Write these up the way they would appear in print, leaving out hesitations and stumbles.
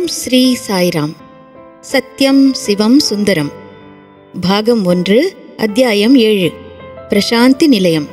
ஸ்ரீ சாய்ராம். சத்யம் சிவம் சுந்தரம். பாகம் 1, அத்தியாயம் 7. பிரசாந்தி நிலையம்.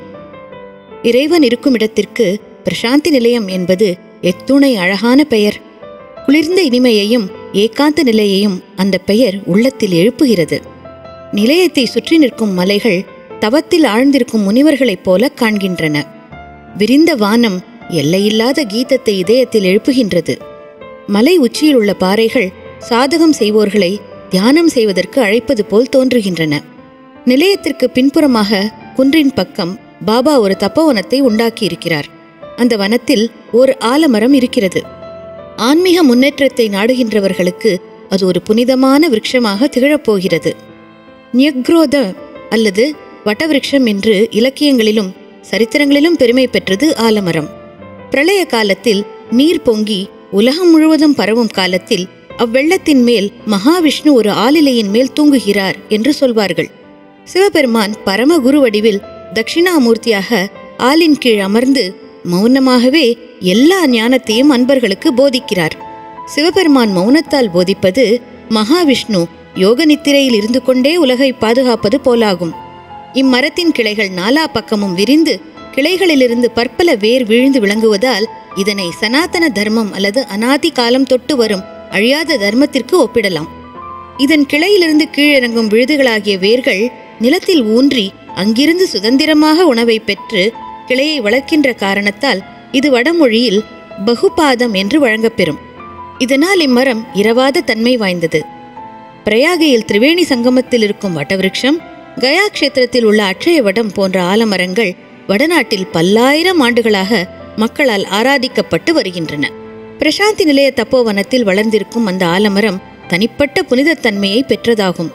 இறைவன் இருக்கும் இடத்திற்கு பிரசாந்தி நிலையம் என்பது எத்துணை அழகான பெயர். குளிர்ந்த இனிமையையும் ஏகாந்த நிலையையும் அந்த பெயர் உள்ளத்தில் எழுப்புகிறது. நிலையத்தை சுற்றி நிற்கும் மலைகள் தவத்தில் ஆழ்ந்திருக்கும் முனிவர்களைப் போல காண்கின்றன. விரிந்த வானம் எல்லையில்லாத கீதத்தை இதயத்தில் எழுப்புகின்றது. மலை உச்சியில் உள்ள பாறைகள் சாதகம் செய்வோர்களை தியானம் செய்வதற்கு அழைப்பது போல் தோன்றுகின்றன. நிலையத்திற்கு பின்புறமாக குன்றின் பக்கம் பாபா ஒரு தப்போவனத்தை உண்டாக்கியிருக்கிறார். அந்த வனத்தில் ஒரு ஆலமரம் இருக்கிறது. ஆன்மீக முன்னேற்றத்தை நாடுகின்றவர்களுக்கு அது ஒரு புனிதமான விருட்சமாக திகழப்போகிறது. நியக்ரோத அல்லது வட்டவிருட்சம் என்று இலக்கியங்களிலும் சரித்திரங்களிலும் பெருமை பெற்றது ஆலமரம். பிரளய காலத்தில் நீர் பொங்கி உலகம் முழுவதும் பரவும் காலத்தில் அவ்வெள்ளத்தின் மேல் மகாவிஷ்ணு ஒரு ஆலிலையின் மேல் தூங்குகிறார் என்று சொல்வார்கள். சிவபெருமான் பரமகுரு வடிவில் தட்சிணாமூர்த்தியாக ஆலின் கீழ் அமர்ந்து மௌனமாகவே எல்லா ஞானத்தையும் அன்பர்களுக்கு போதிக்கிறார். சிவபெருமான் மௌனத்தால் போதிப்பது மகாவிஷ்ணு யோக நித்திரையில் இருந்து கொண்டே உலகை பாதுகாப்பது போலாகும். இம்மரத்தின் கிளைகள் நாலா பக்கமும் விரிந்து கிளைகளிலிருந்து பற்பல வேர் விழுந்து விளங்குவதால் இதனை சனாதன தர்மம் அல்லது அநாதி காலம் தொட்டு வரும் அழியாத தர்மத்திற்கு ஒப்பிடலாம். இதன் கிளையிலிருந்து கீழிறங்கும் விழுதுகளாகிய வேர்கள் நிலத்தில் ஊன்றி அங்கிருந்து சுதந்திரமாக உணவை பெற்று கிளையை வளர்க்கின்ற காரணத்தால் இது வடமொழியில் பகுபாதம் என்று வழங்கப்பெறும். இதனால் இம்மரம் இரவாத தன்மை வாய்ந்தது. பிரயாகையில் திரிவேணி சங்கமத்தில் இருக்கும் வட்டவிருட்சம், கயா கஷேத்திரத்தில் உள்ள அட்சய வடம் போன்ற ஆலமரங்கள் வடநாட்டில் பல்லாயிரம் ஆண்டுகளாக மக்களால் ஆராதிக்கப்பட்டு வருகின்றன. பிரசாந்தி நிலைய தப்போவனத்தில் வளர்ந்திருக்கும் அந்த ஆலமரம் தனிப்பட்ட புனிதத்தன்மையை பெற்றதாகும்.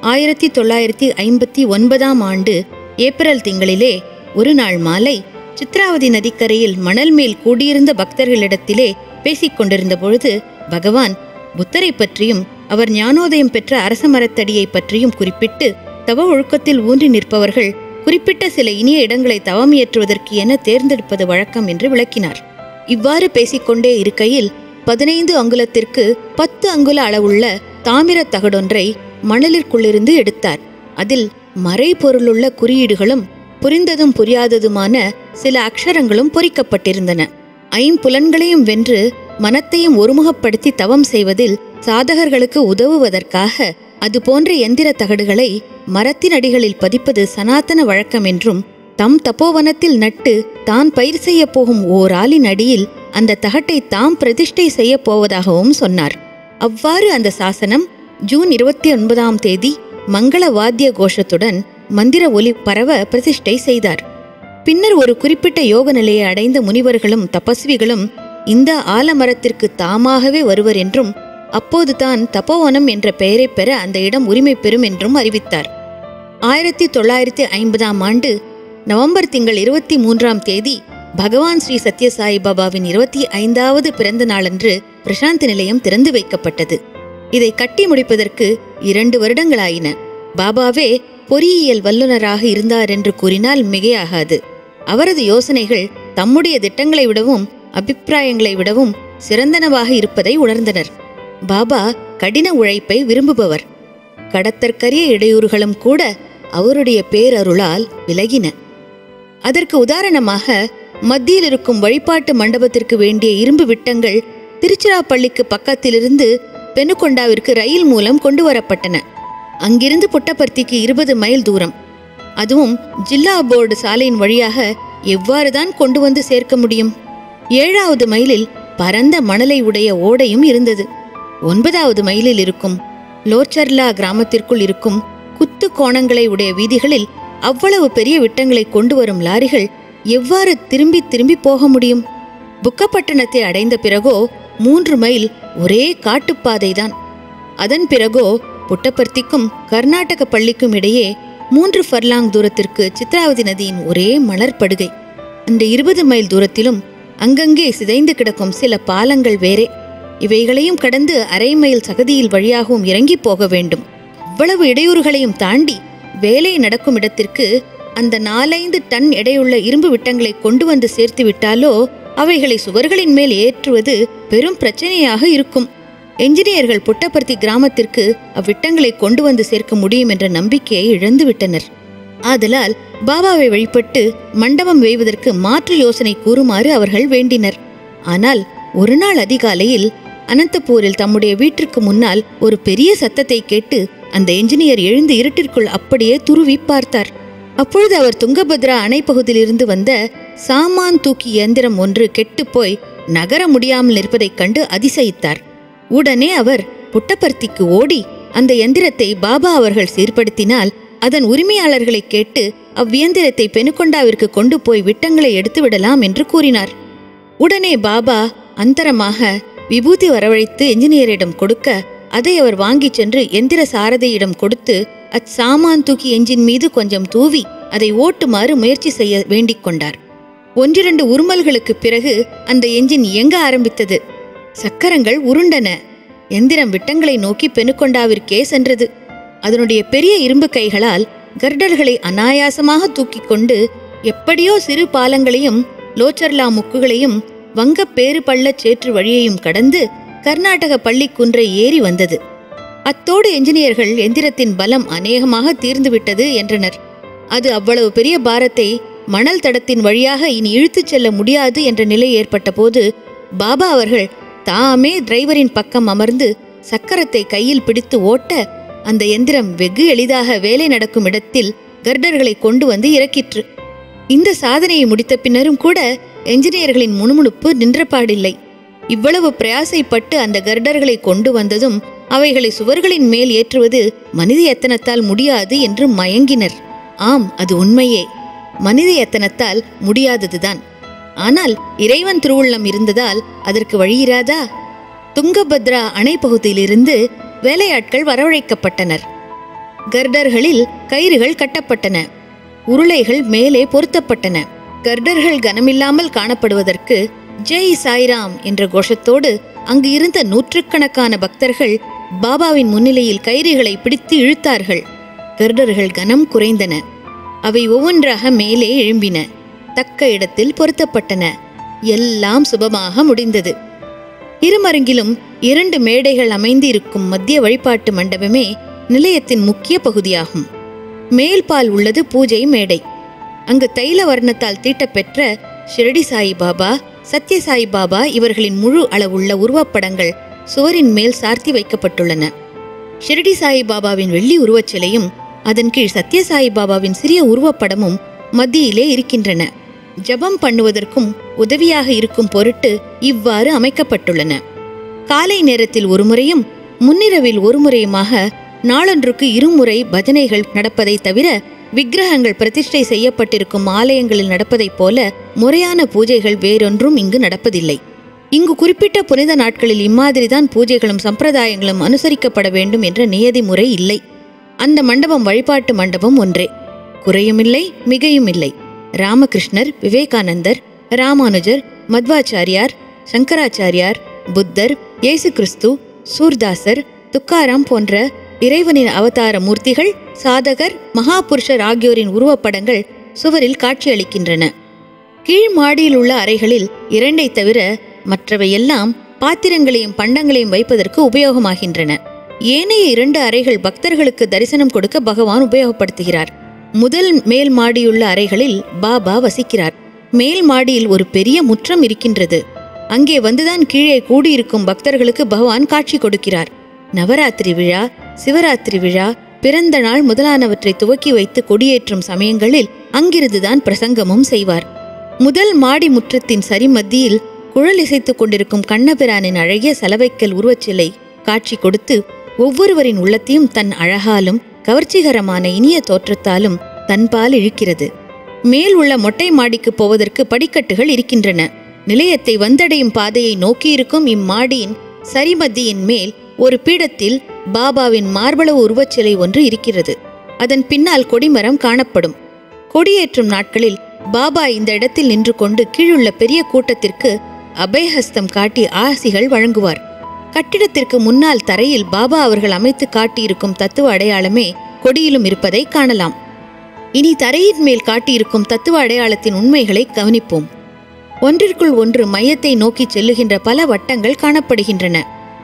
1959 ஆண்டு ஏப்ரல் திங்களிலே ஒரு நாள் மாலை சித்ராவதி நதிக்கரையில் மணல் மேல் கூடியிருந்த பக்தர்களிடத்திலே பேசிக்கொண்டிருந்த பொழுது பகவான் புத்தரை பற்றியும் அவர் ஞானோதயம் பெற்ற அரச மரத்தடியை பற்றியும் குறிப்பிட்டு தவ ஒழுக்கத்தில் ஊன்றி நிற்பவர்கள் குறிப்பிட்ட சில இனிய இடங்களை தவமியற்றுவதற்கு என தேர்ந்தெடுப்பது வழக்கம் என்று விளக்கினார். இவ்வாறு பேசிக்கொண்டே இருக்கையில் 15 அங்குலத்திற்கு 10 அங்குல அளவுள்ள தாமிர தகடொன்றை மணலிற்குள்ளிருந்து எடுத்தார். அதில் மறைபொருளுள்ள குறியீடுகளும் புரிந்ததும் புரியாததுமான சில அக்ஷரங்களும் பொறிக்கப்பட்டிருந்தன. ஐம்புலன்களையும் வென்று மனத்தையும் ஒருமுகப்படுத்தி தவம் செய்வதில் சாதகர்களுக்கு உதவுவதற்காக அதுபோன்ற எந்திர தகடுகளை மரத்தின் அடிகளில் பதிப்பது சனாதன வழக்கம் என்றும், தம் தப்போவனத்தில் நட்டு தான் பயிர் செய்ய போகும் ஓர் ஆலின் அடியில் அந்த தகட்டை தாம் பிரதிஷ்டை செய்ய போவதாகவும் சொன்னார். அவ்வாறு அந்த சாசனம் ஜூன் 29ஆம் தேதி மங்கள வாத்திய கோஷத்துடன் மந்திர ஒலி பரவ பிரதிஷ்டை செய்தார். பின்னர் ஒரு குறிப்பிட்ட யோக நிலையை அடைந்த முனிவர்களும் தபஸ்விகளும் இந்த ஆலமரத்திற்கு தாமாகவே வருவர் என்றும், அப்போதுதான் தப்போவனம் என்ற பெயரை பெற அந்த இடம் உரிமை பெறும் என்றும் அறிவித்தார். 1950ஆம் ஆண்டு நவம்பர் திங்கள் 23ஆம் தேதி பகவான் ஸ்ரீ சத்யசாயி பாபாவின் 25வது பிறந்த நாளன்று பிரசாந்தி நிலையம் திறந்து வைக்கப்பட்டது. இதை கட்டி முடிப்பதற்கு 2 வருடங்களாயின. பாபாவே பொறியியல் வல்லுநராக இருந்தார் என்று கூறினால் மிகையாகாது. அவரது யோசனைகள் தம்முடைய திட்டங்களை விடவும் அபிப்பிராயங்களை விடவும் சிறந்தனவாக இருப்பதை உணர்ந்தனர். பாபா கடின உழைப்பை விரும்புபவர். கடத்தற்கரிய இடையூறுகளும் கூட அவருடைய பேரருளால் விலகின. அதற்கு உதாரணமாக மத்தியில் இருக்கும் வழிபாட்டு மண்டபத்திற்கு வேண்டிய இரும்பு விட்டங்கள் திருச்சிராப்பள்ளிக்கு பக்கத்திலிருந்து பெனுகொண்டாவிற்கு ரயில் மூலம் கொண்டு வரப்பட்டன. அங்கிருந்து புட்டபர்த்திக்கு 20 மைல் தூரம். அதுவும் ஜில்லா போர்டு சாலையின் வழியாக எவ்வாறுதான் கொண்டு வந்து சேர்க்க முடியும்? 7வது மைலில் பரந்த மணலை உடைய ஓடையும் இருந்தது. 9வது மைலில் இருக்கும் லோச்சர்லா கிராமத்திற்குள் இருக்கும் குத்து கோணங்களை உடைய வீதிகளில் அவ்வளவு பெரிய விட்டங்களை கொண்டு வரும் லாரிகள் எவ்வாறு திரும்பி திரும்பி போக முடியும்? புக்கப்பட்டணத்தை அடைந்த பிறகோ 3 மைல் ஒரே காட்டுப்பாதைதான். அதன் பிறகோ புட்டபர்த்திக்கும் கர்நாடக பள்ளிக்கும் இடையே 3 ஃபர்லாங் தூரத்திற்கு சித்ராவதி நதியின் ஒரே மணற்படுகை. அந்த 20 மைல் தூரத்திலும் அங்கங்கே சிதைந்து கிடக்கும் சில பாலங்கள் வேறே. இவைகளையும் கடந்து 1/2 மைல் சகதியில் வழியாகவும் இறங்கி போக வேண்டும். இவ்வளவு இடையூறுகளையும் தாண்டி வேலை நடக்கும் இடத்திற்கு அந்த 4-5 டன் எடையுள்ள இரும்பு விட்டங்களை கொண்டு வந்து சேர்த்து விட்டாலோ அவைகளை சுவர்களின் மேல் ஏற்றுவது பெரும் பிரச்சனையாக இருக்கும். என்ஜினியர்கள் புட்டபர்த்தி கிராமத்திற்கு அவ்விட்டங்களை கொண்டு வந்து சேர்க்க முடியும் என்ற நம்பிக்கையை இழந்துவிட்டனர். ஆதலால் பாபாவை வழிபட்டு மண்டபம் வேய்வதற்கு மாற்று யோசனை கூறுமாறு அவர்கள் வேண்டினர். ஆனால் ஒரு நாள் அதிகாலையில் அனந்தபூரில் தம்முடைய வீட்டிற்கு முன்னால் ஒரு பெரிய சத்தத்தை கேட்டு அந்த என்ஜினியர் எழுந்து இருட்டிற்குள் அப்படியே துருவி பார்த்தார். அப்பொழுது அவர் துங்கபத்ரா அணை பகுதியிலிருந்து வந்த சாமான் தூக்கி இயந்திரம் ஒன்று கெட்டுப்போய் நகர முடியாமல் இருப்பதைக் கண்டு அதிசயித்தார். உடனே அவர் புட்டபர்த்திக்கு ஓடி அந்த எந்திரத்தை பாபா அவர்கள் சீர்படுத்தினால் அதன் உரிமையாளர்களை கேட்டு அவ்வியந்திரத்தை பெனுகொண்டாவிற்கு கொண்டு போய் விட்டங்களை எடுத்து விடலாம் என்று கூறினார். உடனே பாபா அந்தரமாக விபூதி வரவழைத்து என்ஜினியரிடம் கொடுக்க அதை அவர் வாங்கிச் சென்று எந்திர சாரதியிடம் கொடுத்து அச்சாமான் தூக்கி என்ஜின் மீது கொஞ்சம் தூவி அதை ஓட்டுமாறு முயற்சி செய்ய வேண்டிக் கொண்டார். 1-2 உருமல்களுக்கு பிறகு அந்த என்ஜின் இயங்க ஆரம்பித்தது. சக்கரங்கள் உருண்டன. எந்திரம் விட்டங்களை நோக்கி பெனுகொண்டாவிற்கே சென்றது. அதனுடைய பெரிய இரும்பு கைகளால் கர்டர்களை அனாயாசமாக தூக்கி கொண்டு எப்படியோ சிறு பாலங்களையும் லோச்சர்லா முக்குகளையும் வங்க பேறு பள்ளச் சேற்று வழியையும் கடந்து கர்நாடக பள்ளி குன்றை ஏறி வந்தது. அத்தோடு என்ஜினியர்கள் எந்திரத்தின் பலம் அநேகமாக தீர்ந்துவிட்டது என்றனர். அது அவ்வளவு பெரிய பாரத்தை மணல் தடத்தின் வழியாக இனி இழுத்துச் செல்ல முடியாது என்ற நிலை ஏற்பட்ட போது பாபா அவர்கள் தாமே டிரைவரின் பக்கம் அமர்ந்து சக்கரத்தை கையில் பிடித்து ஓட்ட அந்த எந்திரம் வெகு எளிதாக வேலை நடக்கும் இடத்தில் கர்டர்களை கொண்டு வந்து இறக்கிற்று. இந்த சாதனையை முடித்த பின்னரும் கூட என்ஜினியர்களின் முணுமுணுப்பு நின்றபாடில்லை. இவ்வளவு பிரயாசைப்பட்டு அந்த கர்டர்களை கொண்டு வந்ததும் அவைகளை சுவர்களின் மேல் ஏற்றுவது மனித எத்தனத்தால் முடியாது என்று மயங்கினர். ஆம், அது உண்மையே. மனித எத்தனத்தால் முடியாததுதான். ஆனால் இறைவன் திருவுள்ளம் இருந்ததால் அதற்கு வழியிராதா? துங்கபத்ரா அணை பகுதியிலிருந்து வேலையாட்கள் வரவழைக்கப்பட்டனர். கர்டர்களில் கயிறுகள் கட்டப்பட்டன. உருளைகள் மேலே பொருத்தப்பட்டன. கர்டர்கள் கனமில்லாமல் காணப்படுவதற்கு ஜெய் சாய்ராம் என்ற கோஷத்தோடு அங்கு இருந்த நூற்றுக்கணக்கான பக்தர்கள் பாபாவின் முன்னிலையில் கயிறுகளை பிடித்து இழுத்தார்கள். கர்டர்கள் கனம் குறைந்தன. அவை ஒவ்வொன்றாக மேலே எழும்பின. தக்க இடத்தில் பொருத்தப்பட்டன. எல்லாம் சுபமாக முடிந்தது. இருமருங்கிலும் 2 மேடைகள் அமைந்து இருக்கும் மத்திய வழிபாட்டு மண்டபமே நிலையத்தின் முக்கிய பகுதியாகும். மேல்பால் உள்ளது பூஜை மேடை. அங்கு தைல வர்ணத்தால் தீட்டப்பெற்ற ஷிரடி சாயிபாபா, சத்யசாயி பாபா இவர்களின் முழு அளவுள்ள உருவப்படங்கள் சுவரின் மேல் சார்த்தி வைக்கப்பட்டுள்ளன. ஷிரடி சாயிபாபாவின் வெள்ளி உருவச்சிலையும் அதன் கீழ் சத்யசாயி பாபாவின் சிறிய உருவப்படமும் மத்தியிலே இருக்கின்றன. ஜபம் பண்ணுவதற்கும் உதவியாக இருக்கும் பொருட்டு இவ்வாறு அமைக்கப்பட்டுள்ளன. காலை நேரத்தில் ஒரு முறையும் முன்னிரவில் ஒரு முறையுமாக நாளொன்றுக்கு 2 முறை பஜனைகள் நடப்பதை தவிர விக்கிரகங்கள் பிரதிஷ்டை செய்யப்பட்டிருக்கும் ஆலயங்களில் நடப்பதைப் போல முறையான பூஜைகள் வேறொன்றும் இங்கு நடப்பதில்லை. இங்கு குறிப்பிட்ட புனித நாட்களில் இம்மாதிரிதான் பூஜைகளும் சம்பிரதாயங்களும் அனுசரிக்கப்பட வேண்டும் என்ற நியதி முறை இல்லை. அந்த மண்டபம் வழிபாட்டு மண்டபம் ஒன்றே. குறையுமில்லை, மிகையுமில்லை. ராமகிருஷ்ணர், விவேகானந்தர், ராமானுஜர், மத்வாச்சாரியார், சங்கராச்சாரியார், புத்தர், இயேசு கிறிஸ்து, சூர்தாசர், துக்காராம் போன்ற இறைவனின் அவதார மூர்த்திகள், சாதகர், மகாபுருஷர் ஆகியோரின் உருவப்படங்கள் சுவரில் காட்சியளிக்கின்றன. கீழ் மாடியில் உள்ள அறைகளில் 2 தவிர மற்றவையெல்லாம் பாத்திரங்களையும் பண்டங்களையும் வைப்பதற்கு உபயோகமாகின்றன. ஏனைய 2 அறைகள் பக்தர்களுக்கு தரிசனம் கொடுக்க பகவான் உபயோகப்படுத்துகிறார். முதல் மேல் மாடியுள்ள அறைகளில் பாபா வசிக்கிறார். மேல் மாடியில் ஒரு பெரிய முற்றம் இருக்கின்றது. அங்கே வந்துதான் கீழே கூடியிருக்கும் பக்தர்களுக்கு பகவான் காட்சி கொடுக்கிறார். நவராத்திரி விழா, சிவராத்திரி விழா, பிறந்த நாள் முதலானவற்றை துவக்கி வைத்து கொடியேற்றும் சமயங்களில் அங்கிருந்துதான் பிரசங்கமும் செய்வார். முதல் மாடி முற்றத்தின் சரிமத்தியில் குழல் இசைத்துக் கொண்டிருக்கும் கண்ணபிரானின் அழகிய சலவைக்கல் உருவச்சிலை காட்சி கொடுத்து ஒவ்வொருவரின் உள்ளத்தையும் தன் அழகாலும் கவர்ச்சிகரமான இனிய தோற்றத்தாலும் தன்பால் இழுக்கிறது. மேல் உள்ள மொட்டை மாடிக்கு போவதற்கு படிக்கட்டுகள் இருக்கின்றன. நிலையத்தை வந்தடையும் பாதையை நோக்கியிருக்கும் இம்மாடியின் சரிமத்தியின் மேல் ஒரு பீடத்தில் பாபாவின் மார்பளவு உருவச்சிலை ஒன்று இருக்கிறது. அதன் பின்னால் கொடிமரம் காணப்படும். கொடியேற்றும் நாட்களில் பாபா இந்த இடத்தில் நின்று கொண்டு கீழுள்ள பெரிய கூட்டத்திற்கு அபயஹஸ்தம் காட்டி ஆசிகள் வழங்குவார். கட்டிடத்திற்கு முன்னால் தரையில் பாபா அவர்கள் அமைத்து காட்டியிருக்கும் தத்துவ அடையாளமே கொடியிலும் இருப்பதை காணலாம். இனி தரையின் மேல் காட்டியிருக்கும் தத்துவ அடையாளத்தின் உண்மைகளை கவனிப்போம். ஒன்றிற்குள் ஒன்று மையத்தை நோக்கி செல்லுகின்ற பல வட்டங்கள் காணப்படுகின்றன.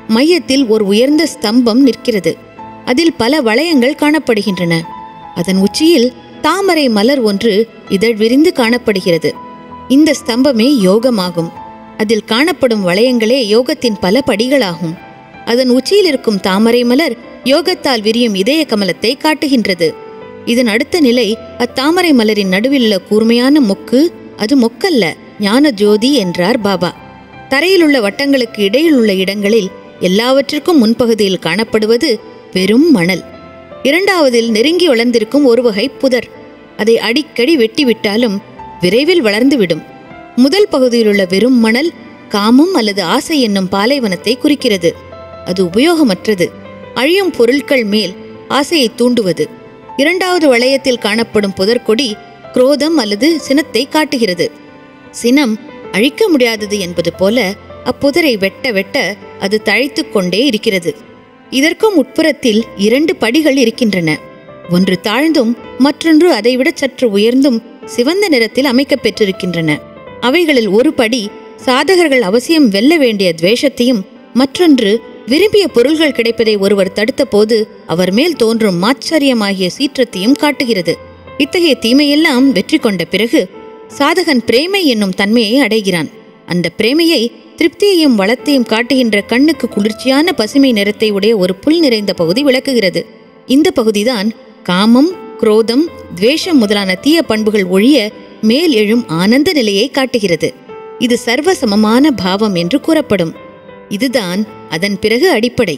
மையத்தில் ஒரு உயர்ந்த ஸ்தம்பம் நிற்கிறது. அதில் பல வளையங்கள் காணப்படுகின்றன. அதன் உச்சியில் தாமரை மலர் ஒன்று இதழ் விரிந்து காணப்படுகிறது. இந்த ஸ்தம்பமே யோகமாகும். அதில் காணப்படும் வளையங்களே யோகத்தின் பல படிகளாகும். அதன் உச்சியில் இருக்கும் தாமரை மலர் யோகத்தால் விரியும் இதய கமலத்தை காட்டுகின்றது. இதன் அடுத்த நிலை அத்தாமரை மலரின் நடுவிலுள்ள கூர்மையான மொக்கு. அது மொக்கல்ல, ஞான ஜோதி என்றார் பாபா. தரையிலுள்ள வட்டங்களுக்கு இடையில் உள்ள இடங்களில் எல்லாவற்றிற்கும் முன்பகுதியில் காணப்படுவது வெறும் மணல். இரண்டாவதில் நெருங்கி வளர்ந்திருக்கும் ஒரு வகை புதர். அதை அடிக்கடி வெட்டிவிட்டாலும் விரைவில் வளர்ந்துவிடும். முதல் பகுதியிலுள்ள வெறும் மணல் காமம் அல்லது ஆசை என்னும் பாலைவனத்தை குறிக்கிறது. அது உபயோகமற்றது, அழியும் பொருட்கள் மேல் ஆசையை தூண்டுவது. இரண்டாவது வளையத்தில் காணப்படும் புதர்கொடி குரோதம் அல்லது சினத்தை காட்டுகிறது. சினம் அழிக்க முடியாதது என்பது போல அப்புதரை வெட்ட வெட்ட அது தழைத்து கொண்டே இருக்கிறது. இதற்கும் உட்புறத்தில் 2 படிகள் இருக்கின்றன. ஒன்று தாழ்ந்தும் மற்றொன்று அதைவிட சற்று உயர்ந்தும் சிவந்த நிறத்தில் அமைக்கப் பெற்றிருக்கின்றன. அவைகளில் ஒரு படி சாதகர்கள் அவசியம் வெல்ல வேண்டிய துவேஷத்தையும், மற்றொன்று விரும்பிய பொருள்கள் கிடைப்பதை ஒருவர் தடுத்த போது அவர் மேல் தோன்றும் மாச்சரியமாகிய சீற்றத்தையும் காட்டுகிறது. இத்தகைய தீமையெல்லாம் வெற்றி கொண்ட பிறகு சாதகன் பிரேமை என்னும் தன்மையை அடைகிறான். அந்த பிரேமையை திருப்தியையும் வளத்தையும் காட்டுகின்ற கண்ணுக்கு குளிர்ச்சியான பசுமை நிறத்தை உடைய ஒரு புல் நிறைந்த பகுதி விளக்குகிறது. இந்த பகுதிதான் காமம், குரோதம், துவேஷம் முதலான தீய பண்புகள் ஒழிய மேல் எழும் ஆனந்த நிலையை காட்டுகிறது. இது சர்வ சமமான பாவம் என்று கூறப்படும். இதுதான் அதன் பிறகு அடிப்படை.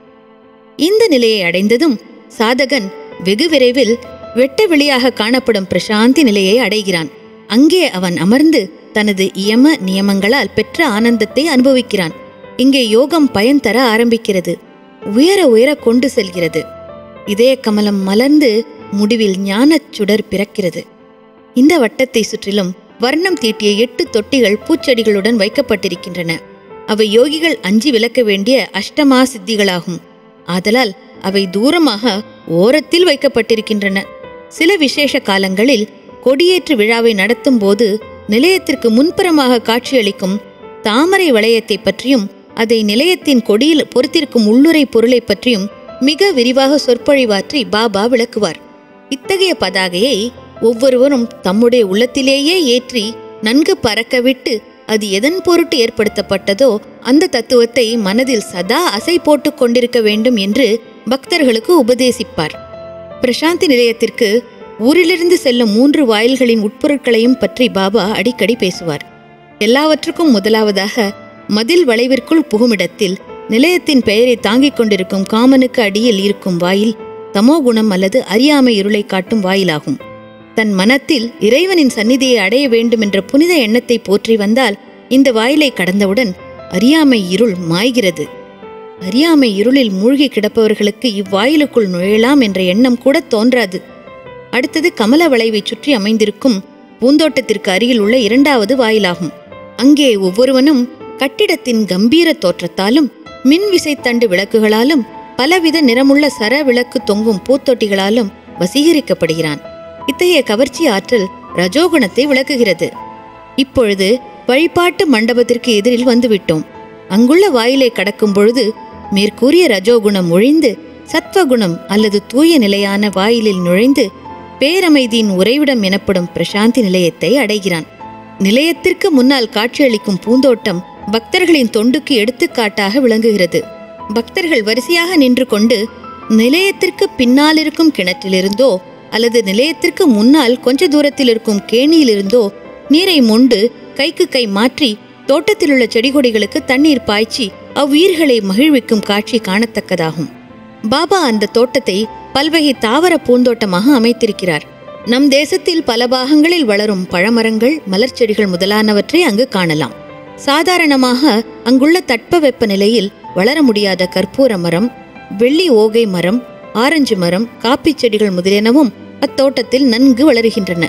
இந்த நிலையை அடைந்ததும் சாதகன் வெகு விரைவில் வெட்ட வெளியாக காணப்படும் பிரசாந்தி நிலையை அடைகிறான். அங்கே அவன் அமர்ந்து தனது இயம நியமங்களால் பெற்ற ஆனந்தத்தை அனுபவிக்கிறான். இங்கே யோகம் பயன் தர ஆரம்பிக்கிறது, உயர உயர கொண்டு செல்கிறது. இதய கமலம் மலர்ந்து முடிவில் ஞானச் சுடர் பிறக்கிறது. இந்த வட்டத்தை சுற்றிலும் வர்ணம் தீட்டிய 8 தொட்டிகள் பூச்செடிகளுடன் வைக்கப்பட்டிருக்கின்றன. அவை யோகிகள் அஞ்சி விலக்க வேண்டிய அஷ்டமா சித்திகளாகும். ஆதலால் அவை தூரமாக ஓரத்தில் வைக்கப்பட்டிருக்கின்றன. சில விசேஷ காலங்களில் கொடியேற்று விழாவை நடத்தும் போது நிலையத்திற்கு முன்புறமாக காட்சியளிக்கும் தாமரை வளையத்தை பற்றியும் அதை நிலையத்தின் கொடியில் பொறுத்திருக்கும் உள்ளுரை பொருளை பற்றியும் மிக விரிவாக சொற்பொழிவாற்றி பாபா விளக்குவார். இத்தகைய பதாகையை ஒவ்வொருவரும் தம்முடைய உள்ளத்திலேயே ஏற்றி நன்கு பறக்கவிட்டு அது எதன் பொருட்டு ஏற்படுத்தப்பட்டதோ அந்த தத்துவத்தை மனதில் சதா அசை போட்டு கொண்டிருக்க வேண்டும் என்று பக்தர்களுக்கு உபதேசிப்பார். பிரசாந்தி நிலையத்திற்கு ஊரிலிருந்து செல்லும் 3 வாயில்களின் உட்பொருட்களையும் பற்றி பாபா அடிக்கடி பேசுவார். எல்லாவற்றுக்கும் முதலாவதாக மதில் வளைவிற்குள் புகுமிடத்தில் நிலையத்தின் பெயரை தாங்கிக் கொண்டிருக்கும் காமனுக்கு அடியில் இருக்கும் வாயில் தமோகுணம் அல்லது அறியாமை இருளை காட்டும் வாயிலாகும். தன் மனத்தில் இறைவனின் சந்நிதியை அடைய வேண்டும் என்ற புனித எண்ணத்தை போற்றி வந்தால் இந்த வாயிலை கடந்தவுடன் அறியாமை இருள் மாய்கிறது. அறியாமை இருளில் மூழ்கி கிடப்பவர்களுக்கு இவ்வாயிலுக்குள் நுழையலாம் என்ற எண்ணம் கூட தோன்றாது. அடுத்தது கமல வளைவை சுற்றி அமைந்திருக்கும் பூந்தோட்டத்திற்கு அருகில் உள்ள 2வது வாயிலாகும். அங்கே ஒவ்வொருவனும் கட்டிடத்தின் கம்பீர தோற்றத்தாலும் மின் விசைத்தண்டு விளக்குகளாலும் பலவித நிறமுள்ள சர விளக்கு தொங்கும் பூத்தொட்டிகளாலும் வசீகரிக்கப்படுகிறான். இத்தகைய கவர்ச்சி ஆற்றல் ரஜோகுணத்தை விளக்குகிறது. இப்பொழுது வழிபாட்டு மண்டபத்திற்கு எதிரில் வந்துவிட்டோம். அங்குள்ள வாயிலை கடக்கும் பொழுது மேற்கூறிய ரஜோகுணம் ஒழிந்து சத்வகுணம் அல்லது தூய நிலையான வாயிலில் நுழைந்து பேரமைதியின் உறைவிடம் எனப்படும் பிரசாந்தி நிலையத்தை அடைகிறான். நிலையத்திற்கு முன்னால் காட்சியளிக்கும் பூந்தோட்டம் பக்தர்களின் தொண்டுக்கு எடுத்துக்காட்டாக விளங்குகிறது. பக்தர்கள் வரிசையாக நின்று கொண்டு நிலையத்திற்கு பின்னால் இருக்கும் கிணற்றிலிருந்தோ அல்லது நிலையத்திற்கு முன்னால் கொஞ்ச தூரத்தில் இருக்கும் கேணியிலிருந்தோ நீரை மொண்டு கைக்கு கை மாற்றி தோட்டத்திலுள்ள செடிகொடிகளுக்கு தண்ணீர் பாய்ச்சி அவ்வுயிர்களை மகிழ்விக்கும் காட்சி காணத்தக்கதாகும். பாபா அந்த தோட்டத்தை பல்வகை தாவர பூந்தோட்டமாக அமைத்திருக்கிறார். நம் தேசத்தில் பல பாகங்களில் வளரும் பழமரங்கள், மலர்ச்செடிகள் முதலானவற்றை அங்கு காணலாம். சாதாரணமாக அங்குள்ள தட்பவெப்ப நிலையில் வளர முடியாத கற்பூர மரம், வெள்ளி ஓகை மரம், ஆரஞ்சு மரம், காப்பி செடிகள் முதலியனவும் அத்தோட்டத்தில் நன்கு வளருகின்றன.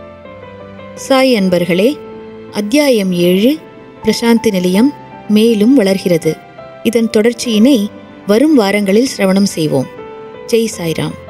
சாய் அன்பர்களே, அத்தியாயம் 7 பிரசாந்தி நிலையம் மேலும் வளர்கிறது. இதன் தொடர்ச்சியினை வரும் வாரங்களில் சிரவணம் செய்வோம். ஜெய் சாய்ராம்.